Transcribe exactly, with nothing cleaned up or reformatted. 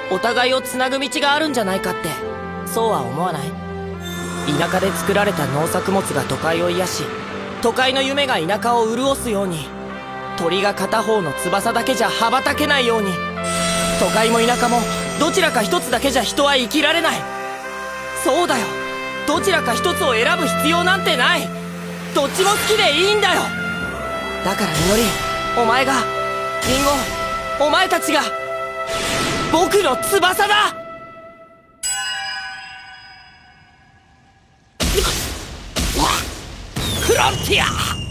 お互いをつなぐ道があるんじゃないかって、そうは思わない？田舎で作られた農作物が都会を癒し、都会の夢が田舎を潤すように、鳥が片方の翼だけじゃ羽ばたけないように、都会も田舎もどちらか一つだけじゃ人は生きられない。そうだよ、どちらか一つを選ぶ必要なんてない。どっちも好きでいいんだよ。だからみのり、お前が、りんご、お前たちが僕の翼だ。フロンティア。